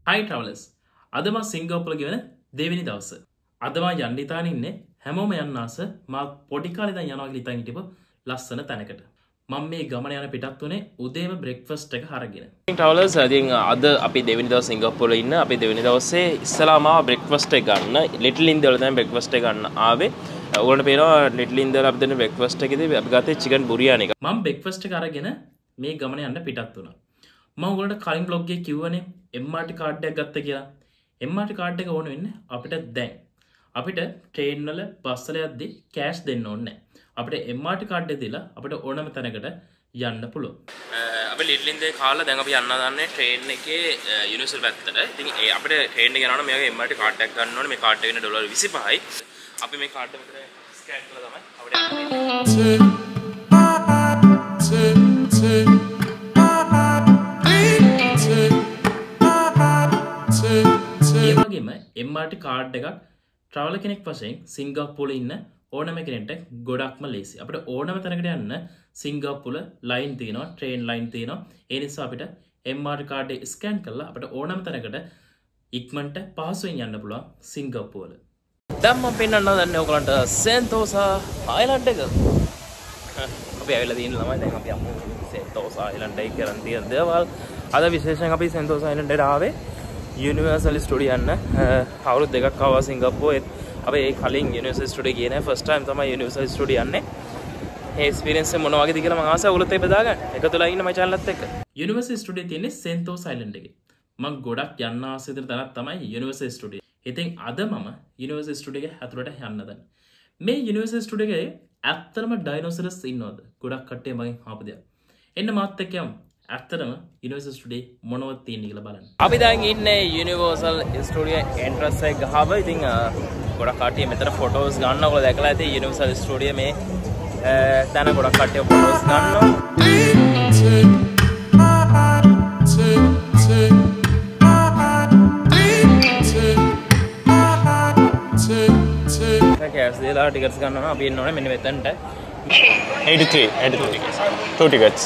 Hi Travelers. අද මම සිංගප්පූරු ගෙවන දෙවෙනි දවස. අද මම යන්න ඉතාලි ඉන්නේ හැමෝම යන්න ආස මම පොඩි කාලේ ඉඳන් යනවා කියලා ඉතින් හිටපු ලස්සන තැනකට. මම මේ ගමන යන පිටත් උනේ උදේම බ්‍රෙක්ෆාස්ට් එක අරගෙන. Travelers ඉතින් අද අපි දෙවෙනි දවස් සිංගප්පූරුවේ ඉන්න. අපි දෙවෙනි දවසේ ඉස්සලාම බ්‍රෙක්ෆාස්ට් එක ගන්න. ලිටල් ඉන්දියා වල තමයි බ්‍රෙක්ෆාස්ට් එක ගන්න ආවේ. ඔයගොල්ලන්ට පේනවා ලිටල් ඉන්දියා වල අපි දෙන බ්‍රෙක්ෆාස්ට් එකේදී අපි ගත්තේ චිකන් බුරියානි එක. මම බ්‍රෙක්ෆාස්ට් එක අරගෙන මේ ගමන යන්න පිටත් වුණා. මම ඔයගොල්ලන්ට කලින් vlog එකේ කිව්වනේ MRT කාඩ් එකක් ගත්ත කියලා. MRT කාඩ් එක ඕන වෙන්නේ අපිට දැන්. අපිට ට්‍රේන් වල බස් වල යද්දි කෑෂ් දෙන්න ඕනේ නැහැ. අපිට MRT කාඩ් එක දීලා අපිට ඕනම තැනකට යන්න පුළුවන්. අපි ලිටල් ඉන්දියාවේ කාලා දැන් අපි යන්න දන්නේ ට්‍රේන් එකේ යුනිවර්සල් පැත්තට. ඉතින් ඒ අපිට ට්‍රේන් එක යනවනම් මේකේ MRT කාඩ් එකක් ගන්න ඕනේ. මේ කාඩ් එක වෙන $25යි. අපි මේ කාඩ් එක විතර ස්කෑන් කරලා තමයි අපිට යන්න. MRT කාඩ් එකක් ට්‍රැවලර් කෙනෙක් වශයෙන් සිංගප්පූරුවේ ඉන්න ඕනම කෙනෙක්ට ගොඩක්ම ලේසි. අපිට ඕනම තැනකට යන්න සිංගප්පූරුවේ ලයින් තියෙනවා, ට්‍රේන් ලයින් තියෙනවා. ඒ නිසා අපිට MRT කාඩ් එක ස්කෑන් කරලා අපිට ඕනම තැනකට ඉක්මනට පහසුවෙන් යන්න පුළුවන් සිංගප්පූරුවල. දැන් මම පෙන්නන්න දන්නේ ඔයගලන්ට සෙන්තෝසා අයිලන්ඩ් එක. අපි ඇවිල්ලා තියෙන ළමයි දැන් අපි අමු සෙන්තෝසා අයිලන්ඩ් එක කරන් තියෙන දේවල්. අද විශේෂයෙන් අපි සෙන්තෝසා අයිලන්ඩ් එකට ආවේ යුනිවර්සල් ස්ටුඩියෝ යන්න. අවුරුදු දෙකක් ආවා සිංගප්පූරුවේ. අපි ඒ කලින් යුනිවර්සල් ස්ටුඩියෝ ගියේ නැහැ. ෆස්ට් ටයිම් තමයි යුනිවර්සල් ස්ටුඩියෝ යන්නේ. ඒ එක්ස්පීරියන්ස් එක මොන වගේද කියලා මම ආසයි ඔයගොල්ලොත් එක්ක බෙදා ගන්න. එකතුලා ඉන්න මගේ channel එකත් එක්ක. යුනිවර්සල් ස්ටුඩියෝ තියෙන්නේ සෙන්තෝසා අයිලන්ඩ් එකේ. මම ගොඩක් යන්න ආසයි විතර තැනක් තමයි යුනිවර්සල් ස්ටුඩියෝ. ඉතින් අද මම යුනිවර්සල් ස්ටුඩියෝ එකේ ඇතුළට යන්න දන්නේ. මේ යුනිවර්සල් ස්ටුඩියෝ එකේ ඇත්තටම ඩයිනෝසරස් ඉන්නවද? ගොඩක් කට්ටිය මගෙන් අහපු දෙයක්. එන්න මාත් එක්ක යමු. ඇත්තටම යුනිවර්සල් ස්ටුඩියෝ මොනවද තියෙන්නේ කියලා බලන්න. අපි දැන් ඉන්නේ යුනිවර්සල් ස්ටුඩියෝ එන්ට්‍රන්ස් එක ගහව. ඉතින් ගොඩක් කට්ටිය මෙතන ෆොටෝස් ගන්න ඔයගොල්ලෝ දැකලා ඇති. යුනිවර්සල් ස්ටුඩියෝ මේ දැන් ගොඩක් කට්ටිය ෆොටෝස් ගන්නවා. කැස් දෙලා ටිකට්ස් ගන්නවා. අපි එන්න ඕනේ මෙන්න මෙතනට. 83 tickets. 2 tickets.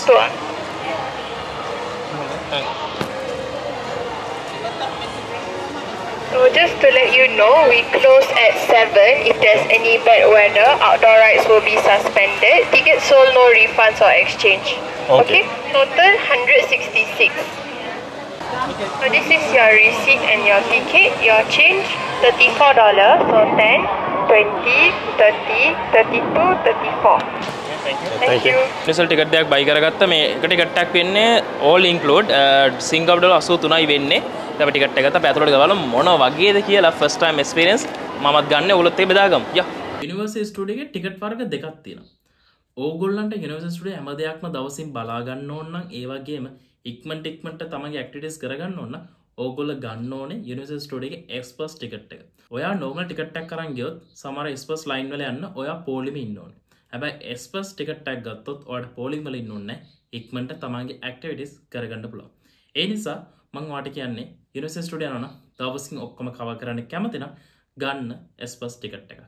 So just to let you know, we close at 7. If there's any bad weather, outdoor rides will be suspended. Tickets sold, no refunds or exchange. Okay. Total 166. So this is your receipt and your ticket. Your change $34. So 10, 20, 30, 32, 34. Thank you. Special ticket එකක් buy කරගත්තා. මේ එක ticket එකක් වෙන්නේ all include Singapore dollar 83යි වෙන්නේ. අපි ticket එක ගත්තා. අපි ඇතුළට ගවලා මොන වගේද කියලා first time experience මමත් ගන්න ඔයගොල්ලොත් එක්ක බෙදාගමු. යා. යුනිවර්සල් ස්ටුඩියෝ එකේ ටිකට් වර්ග දෙකක් තියෙනවා. ඕගොල්ලන්ට යුනිවර්සල් ස්ටුඩියෝ හැම දෙයක්ම දවසින් බලා ගන්න ඕන නම් ඒ වගේම ඉක්මනට තමන්ගේ ඇක්ටිවිටීස් කරගන්න ඕන නම් ඕගොල්ලෝ ගන්න ඕනේ යුනිවර්සල් ස්ටුඩියෝ එකේ එක්ස්ප්‍රස් ටිකට් එක. ඔයා normal ටිකට් එකක් අරන් ගියොත් සමහර එක්ස්ප්‍රස් ලයින් වල යන්න ඔයා පොලිමේ ඉන්න ඕනේ. හැබැයි එක්ස්ප්‍රස් ටිකට් එකක් ගත්තොත් ඔයාලට පොලිම් වල ඉන්න ඕනේ නැහැ. ඉක්මනට තමන්ගේ ඇක්ටිවිටීස් කරගන්න පුළුවන්. ඒ නිසා මම ඔයාලට කියන්නේ යුනිවර්සල් ස්ටුඩියෝ යනවා නම් දවසින් ඔක්කොම කවර් කරන්න කැමති නම් ගන්න එක්ස්ප්‍රස් ටිකට් එක.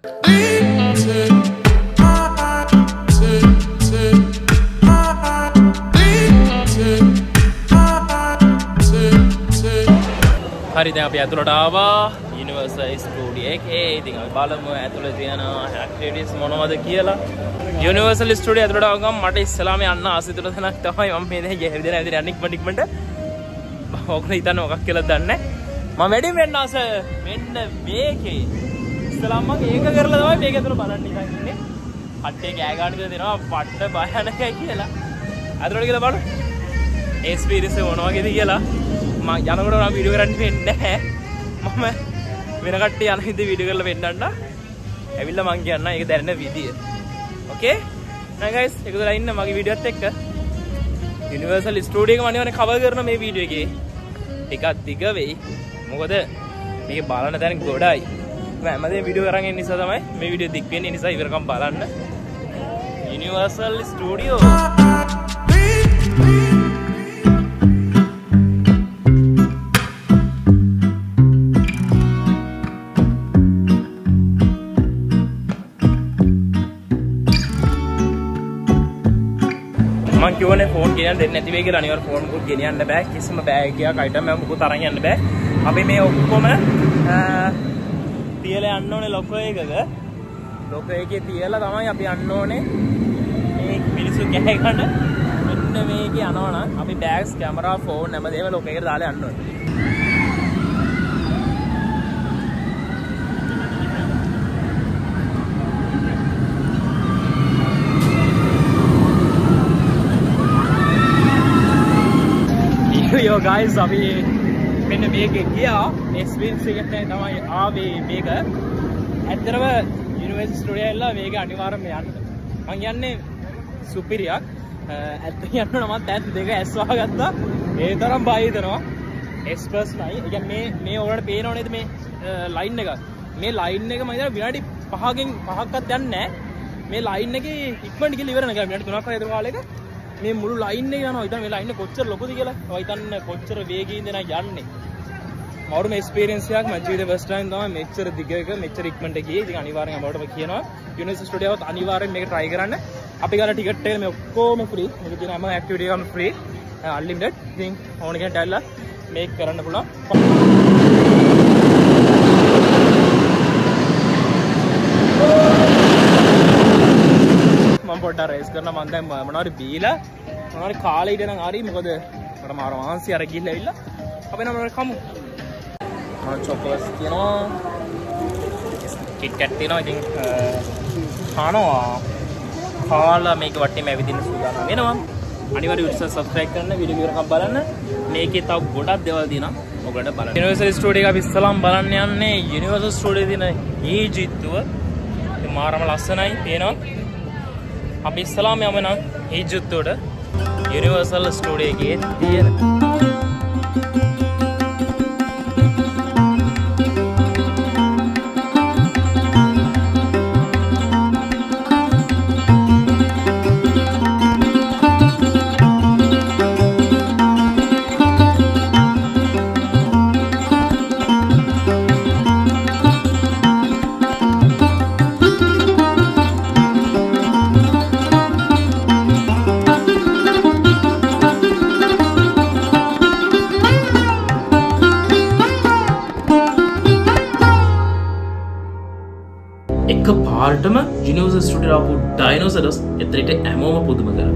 හරි දැන් අපි ඇතුළට ආවා යුනිවර්සල් ස්ටුඩියෝ එකේ. ඉතින් අපි බලමු ඇතුළේ තියෙන ඇක්ටිවිටීස් මොනවද කියලා. යුනිවර්සල් ස්ටුඩියෝ ඇතුළට ආව ගමන් මට ඉස්සලාම යන්න ආසයි තුන තැනක් තමයි මම මේ දැන් ගෙහෙවිදලා ඇවිදින ඉක්මනට. ඔක්කොම හිතන්නේ මොකක් කියලාද දන්නේ නැහැ. මම වැඩි වෙන්න ආස මෙන්න මේකේ. ඉස්සලාම මම ඒක කරලා තමයි මේක ඇතුළ බලන්න ඉතින් ඉන්නේ. කට්ටිය කෑ ගන්න කියලා දෙනවා පට්ට භයානකයි කියලා. ඇතුළට ගිහලා බලමු. එක්ස්පීරියන්ස් එක මොන වගේද කියලා. මම යනකොට නම් වීඩියෝ කරන්න වෙන්නේ නැහැ. මම වෙන කට්ටිය යන හින්දා වීඩියෝ කරලා වෙන්නන්න. ඇවිල්ලා මං කියන්නම් ඒක දැනෙන විදිය. ඕකේ? now guys එකතුලා ඉන්න මගේ වීඩියෝත් එක්ක. යුනිවර්සල් ස්ටුඩියෝ එක මම නිකන් කවර් කරන මේ වීඩියෝ එකේ. ටිකක් දිග වෙයි. මොකද මේක බලන තැන ගොඩයි. මම හැමදේම වීඩියෝ කරන් ඉන්න නිසා තමයි මේ වීඩියෝ දික් වෙන්නේ. නිසා ඉවරකම් බලන්න. යුනිවර්සල් ස්ටුඩියෝ කිව්වනේ ෆෝන් ගෙනියන්න දෙන්නේ නැති වෙයි කියලා. අනිවාර්ය ෆෝන් මුකුත් ගෙනියන්න බෑ. කිසිම බෑග් එකක් අයිටම් එකක් මුකුත් අරන් යන්න බෑ. අපි මේ ඔක්කොම තියලා යන්න ඕනේ ලොකෝ එකක. ලොකෝ එකේ තියලා තමයි අපි යන්න ඕනේ මේ මිනිස්සු ගැහ ගන්න. මෙන්න මේකේ යනවා නම් අපි බෑග්ස් කැමරා ෆෝන් හැමදේම ලොකෝ එකට දාලා යන්න ඕනේ. Yo guys, අපි මෙන්න මේකේ ගියා එක්ස්පීරියන්ස් එකක් තමයි ආවේ මේක. ඇත්තටම යුනිවර්සිටි ස්ටුඩියෝ එල්ලා මේක අනිවාර්යයෙන්ම යන්න. මං යන්නේ සුපිරියක්. ඇත්තට යන්න නම් මම ඇත් දෙක ඇස් වහගත්තා. ඒ තරම් බය හිතෙනවා. එක්ස්පර්ට්ස් නයි. ඒ කියන්නේ මේ ඔයාලට පේනව නේද මේ ලයින් එක. මේ ලයින් එක මම හිතනවා විනාඩි 5ක්වත් යන්නේ නැහැ. මේ ලයින් එකේ ඉක්මනට ගිහලා ඉවර නැහැ. විනාඩි 3ක් විතර කාලෙක මේ මුළු ලයින් එක යනවා. හිතන්න මේ ලයින් එක කොච්චර ලොකුද කියලා. ඔය හිතන්න කොච්චර වේගයෙන් දෙනා යන්නේ. මවුරුම එක්ස්පීරියන්ස් එකක් මම ජීවිතේ ෆස්ට් ටයිම් තමයි මෙච්චර දිගක මෙච්චර ඉක්මනට ගියේ. ඉතින් අනිවාර්යෙන් අපවට කියනවා යුනිවර්සිටි ස්ටුඩියෝවත් අනිවාර්යෙන් මේක try කරන්න. අපි ගාලා ටිකට් එක මේ ඔක්කොම free. මේක තියෙන හැම ඇක්ටිවිටි එකම free. unlimited. ඉතින් ඕන කෙනෙක්ට ඇවිල්ලා මේක කරන්න පුළුවන්. මම පොඩ්ඩක් රේස් කරනවා. මම දැන් මොනවාරි බීලා මොනවාරි කාලේ ඉඳන් හරි මොකද මට මාර මාන්සි අර ගිහිල්ලා ඇවිල්ලා අපි නම් මොනවාරි කමු. මම චොකලට්ස් තියනවා. කිට් කැට් තියනවා. ඉතින් කනවා. කාලා මේක වටේම ඇවිදින්න සූදානම් වෙනවා. අනිවාර්යයෙන් සබ්ස්ක්‍රයිබ් කරන්න, වීඩියෝ එකක් බලන්න. මේකේ තව ගොඩක් දේවල් දිනවා. ඔයගොල්ලන්ට බලන්න. යුනිවර්සිටි ස්ටුඩියෝ එක අපි ඉස්සලාම් බලන්න යන්නේ යුනිවර්සිටි ස්ටුඩියෝ දින ඊජිප්තුව. ඒ මාරම ලස්සනයි පේනවා. අපි ඉස්සලාම යමු නම් ඊජිප්තුවට යුනිවර්සල් ස්ටුඩියෝ එකේ තියෙන එක පාර්ටම යුනිවර්සිටි ස්ටුඩියෝ ආපු ඩයිනෝසරස් එතනට හැමෝම පුදුම කරා.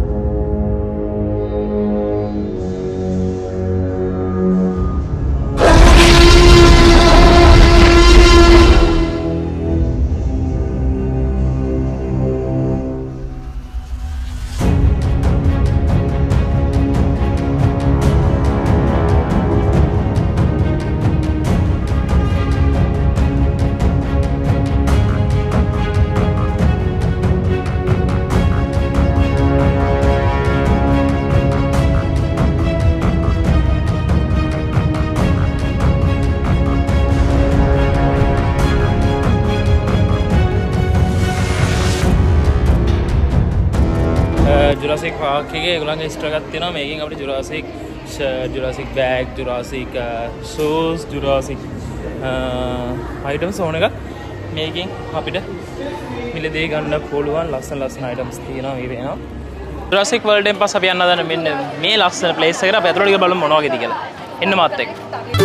Jurassic Park එකේ ඒගොල්ලන්ගේ එක්ස්ට්‍රා එකක් තියෙනවා. මේකෙන් අපිට Jurassic bag, Jurassic shoes, Jurassic items ඕන එක මේකෙන් අපිට මිලදී ගන්න පුළුවන්. ලස්සන items තියෙනවා මේ වෙනවා. Jurassic World එකෙන් පස්සේ අපි යන්න හදන මෙන්න මේ ලස්සන place එකට අපි අතට ගිහලා බලමු මොනවා වගේද කියලා. එන්න මාත් එක්ක.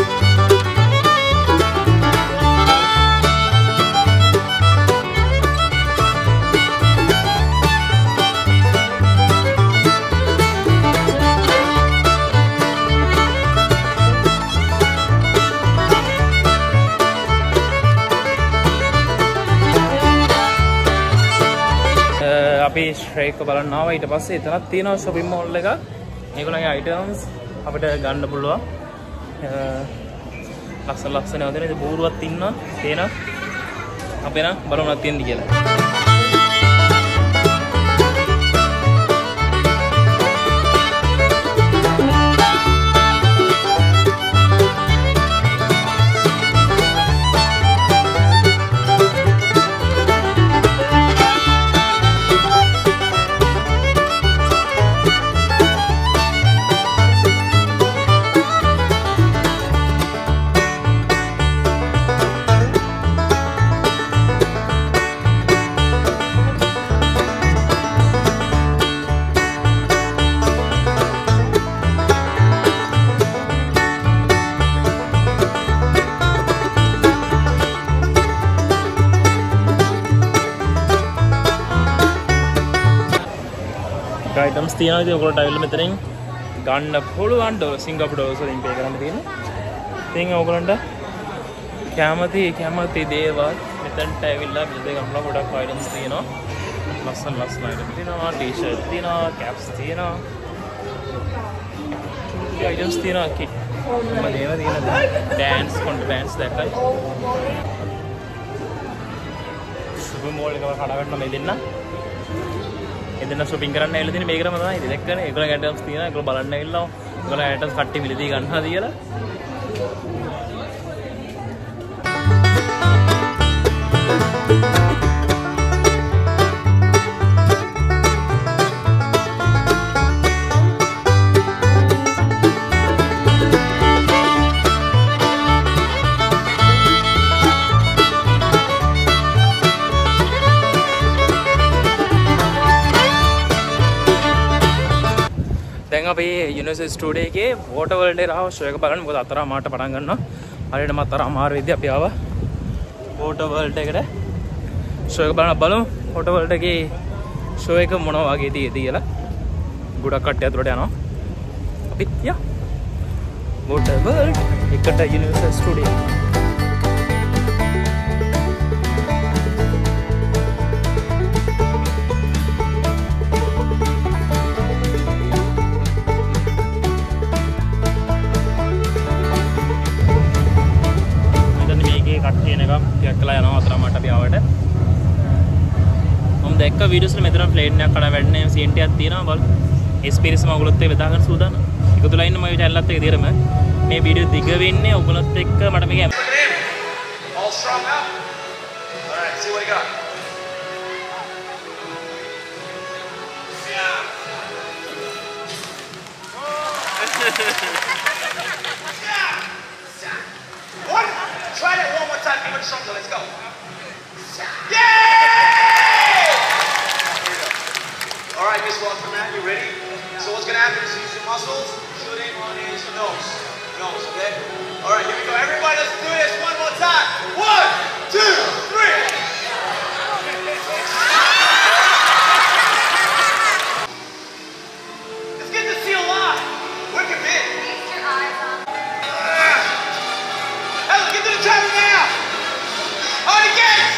අපි ශ්‍රේක බලන්න ආවා. ඊට පස්සේ එතනක් තියෙනවා shopping mall එකක්. මේගොල්ලන්ගේ items අපිට ගන්න පුළුවන්. ලස්සන ඒවා දෙන බෝරුවක් ඉන්නවා. තේනවා. අපේ නම් බලමුණක් තියෙන්නේ කියලා. තියෙනවා. ඉතින් ඔයගොල්ලන්ට අවිල්ල මෙතනින් ගන්න පුළුවන් සිංගප්පූරු ඩොලර්ස් වලින් පේ කරන්න තියෙනවා. ඉතින් ඔයගොල්ලන්ට කැමති දේවල් මෙතනට ඇවිල්ලා බිල් දෙක ගන්න ගොඩක් අයිටම්ස් තියෙනවා. ලස්සන අයිටම් තියෙනවා. ටී-ෂර්ට් තියෙනවා, කැප්ස් තියෙනවා. items තියෙනවා කිට්. මම දේව තියෙනවා. ඩෑන්ස් කොන්ට්‍රබෑන්ඩ්ස් දැක්කයි. සුපර් මෝල් එකව කඩාගන්න මේ දෙන්න. එදෙන්න shopping කරන්න ඇවිල්ලා තියෙන මේකම තමයි. ඉතින් දැක්කනේ. ඒගොල්ලෝ items තියෙනවා. ඒගොල්ලෝ බලන්න ඇවිල්ලා. ඒගොල්ලෝ items කට්ටි මිලදී ගන්නවා කියලා. දැන් අපි යුනිවර්සිටි ස්ටුඩියෝ එකේ වෝටර් වර්ල්ඩ් එකේ ආව ෂෝ එක බලන්න. මොකද අතර මාට පටන් ගන්නවා. හරියට මතර අමාරු වෙද්දී අපි ආවා වෝටර් වර්ල්ඩ් එකට ෂෝ එක බලමු. වෝටර් වර්ල්ඩ් එකේ ෂෝ එක මොන වගේ තියෙද කියලා. ගොඩක් කට්ටිය අතරට යනවා. අපි යා වෝටර් වර්ල්ඩ් එකට යුනිවර්සිටි ස්ටුඩියෝ. කලා යනවා අතර මට අපි ආවට මම දැක්ක වීඩියෝස් වල මෙතන ප්ලේන් එකක් කඩා වැටෙන සීන් ටිකක් තියෙනවා බලන්න එක්ස්පීරියන්ස් මම ඔයගොල්ලොත් එක්ක බෙදා ගන්න සූදානම් එකතුලා ඉන්න මගේ channel එකත් එක්ක දිරම මේ වීඩියෝ දිග වෙන්නේ ඔයගොල්ලොත් එක්ක මට මේක all strong up all right see what you got Try that one more time, even stronger. Let's go. Yay! All right, Miss Welcome, man. You ready? So what's gonna happen is use your muscles, shooting on his nose. Okay? All right, here we go. Everybody, let's do this one more time. 1, 2, 3. Let's get this seal live. Work a bit. Keep your eyes on. Get to the driver now! On the gates!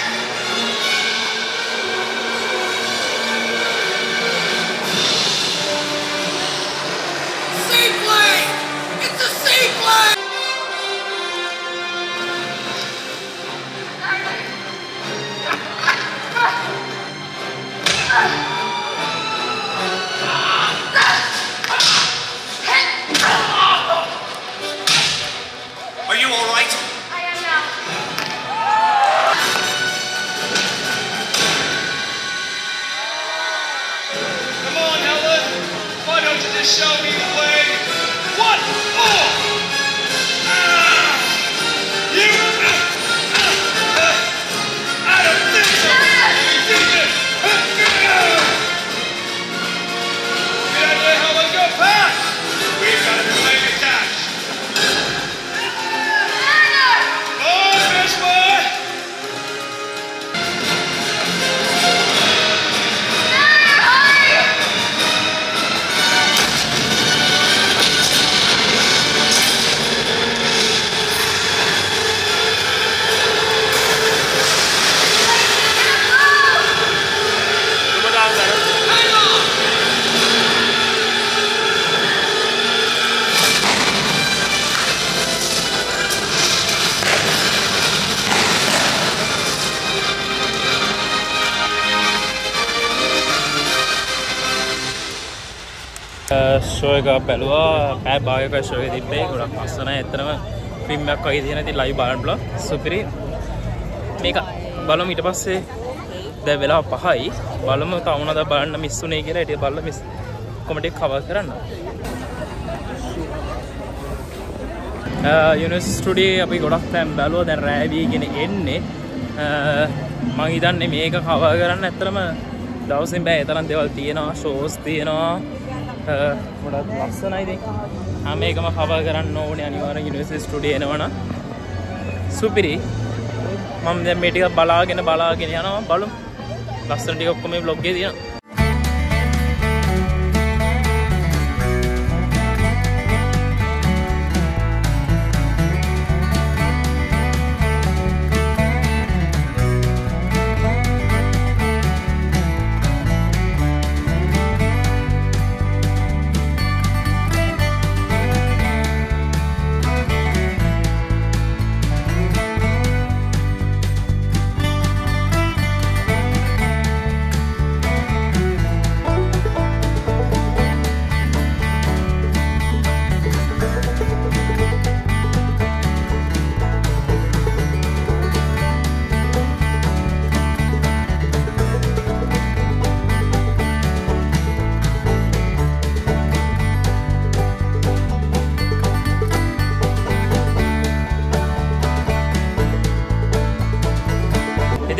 Seaplane! It's a seaplane! Are you all right? Show me the way. 1 more. You. I don't think so. You did it. Get out there, how let's go past. We've got to be playing attached. Oh, fish boy. Show එක බැලුවා පැය භාගයක show එක තිබ්බේ ගොඩක් ලස්සනයි ඇත්තටම film එකක් වගේ තියෙන ඉතින් ලයිව් බලන්න පුළුවන් සුපිරි මේක බලමු ඊට පස්සේ දැන් වෙලාව 5යි බලමු තව මොනවද බලන්න මිස් උනේ කියලා ඊට බලලා මිස් කොමඩ් එක කවර් කරන්න යුනිවර්සිටි ස්ටුඩියෝ අපි ගොඩක් දැන් බැලුවා දැන් රෑ වීගෙන එන්නේ මම හිතන්නේ මේක කවර් කරන්න ඇත්තටම දවසින් බෑ ඒ තරම් දේවල් තියෙනවා ෂෝස් තියෙනවා ගොඩක් ලස්සනයි ඉතින් ආ මේකම කවර් කරන්න ඕනේ අනිවාර්යෙන් යුනිවර්සිටි ස්ටුඩියෝ එනවනම් සුපිරි මම දැන් මේ ටික බලාගෙන යනවා බලමු ලස්සන ටික ඔක්කොම මේ vlog එකේ තියෙනවා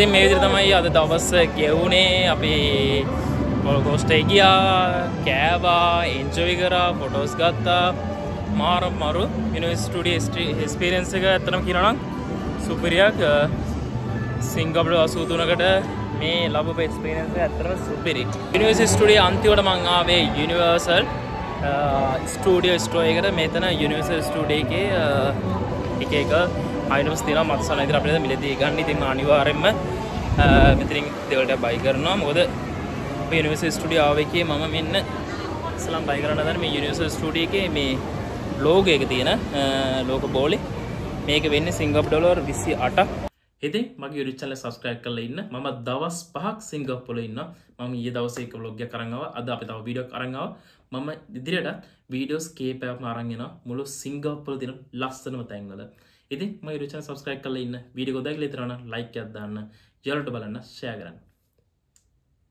ඉතින් මේ විදිහට තමයි අද දවස් ගෙවුනේ අපි කොල්කෝස්ටේ ගියා කෑවා එන්ජොයි කරා ෆොටෝස් ගත්තා මාරු යුනිවර්සිටි ස්ටුඩියෝ එක්ස්පීරියන්ස් එක ඇත්තටම කියනවා නම් සුපිරියක් සිංගප්පූරු 83කට මේ ලැබපු එක්ස්පීරියන්ස් එක ඇත්තටම සුපිරි යුනිවර්සිටි ස්ටුඩියෝ අන්තිමට මම ආවේ යුනිවර්සල් ස්ටුඩියෝ ස්ටෝර් එකට මෙතන යුනිවර්සල් ස්ටුඩියෝ එකේ එක අයිටම්ස් තියෙනවා මට සලන ඉතින් අපිට මිලදී ගන්න ඉතින් අනිවාර්යෙන්ම මෙතනින් දෙවලට බයි කරනවා මොකද මේ යුනිවර්සල් ස්ටුඩියෝ ආවේ කී මම මෙන්න ඉස්ලාම් බයි කරන්න හදන මේ යුනිවර්සල් ස්ටුඩියෝ එකේ මේ ලෝගෝ එක තියෙන ලෝගෝ බෝලේ මේක වෙන්නේ සිංගප්පූරු ඩොලර් 28ක් ඉතින් මගේ YouTube channel subscribe කරලා ඉන්න මම දවස් 5ක් සිංගප්පූරුවේ ඉන්නවා මම ඊයේ දවසේ එක vlog එකක් අරන් ආවා අද අපි තව වීඩියෝ එකක් අරන් ආවා මම ඉදිරියට වීඩියෝස් කීපයක්ම අරන් එනවා මුළු සිංගප්පූරුවේ තියෙන ලස්සනම තැන්වල ඉතින් මගේ YouTube channel subscribe කරලා ඉන්න වීඩියෝ ගොඩක් ලේතරන like එකක් දාන්න යාළුවන්ට බලන්න share කරන්න